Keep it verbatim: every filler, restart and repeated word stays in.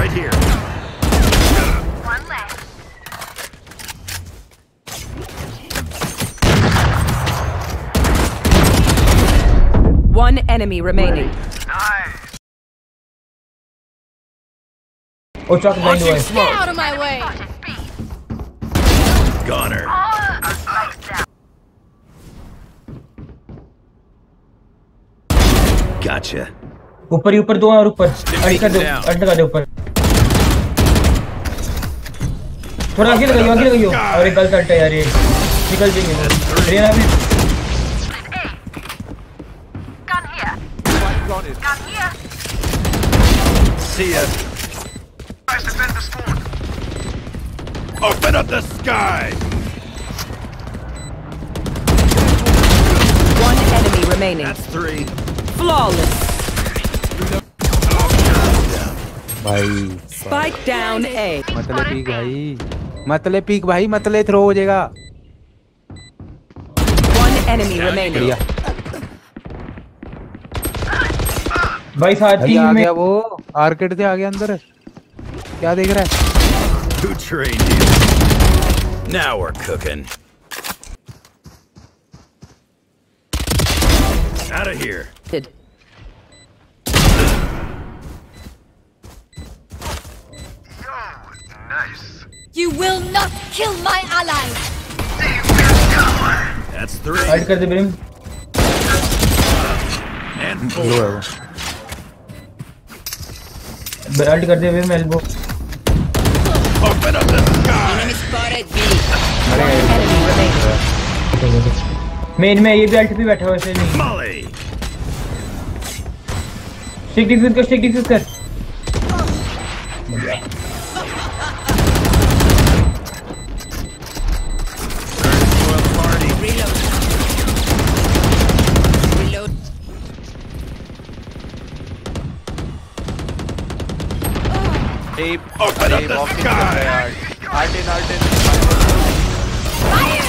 Right here. One left. One enemy remaining. Nice. Oh, chalk behind you. Get out of my way. Goner. Gotcha. ऊपर ही ऊपर दो और ऊपर अड़ कर दो अड़ लगा दे ऊपर थोड़ा आगे लगाइयो आगे लगाइयो और एक गलत अल्टा यार ये निकल जाएंगे अरे ना भी Gun here. Gun here. See ya. Nice defend the spawn. Open up the sky. One enemy remaining. That's three. Flawless. भाई Spike down A. मतले पीक भाई मतले पीक भाई मतले थ्रो हो जाएगा One enemy remaining. बढ़िया भाई साथ भाई टीम आ में गया वो आर्केड से आ गया अंदर क्या देख रहा है Who trained you? Now we're cooking. Out of here. Did. Nice. You will not kill my ally. That's three. Hide कर दे ब्रिम And लो four. है वो हाइड कर दे Brim elbow Open up the sky. One enemy remaining. Main में ये भी alt पे बैठा हुआ है ऐसे नहीं Molly. स्टिक डिफ्यूज कर स्टिक डिफ्यूज कर Party. Reload. Reload. Open up the sky. Fire!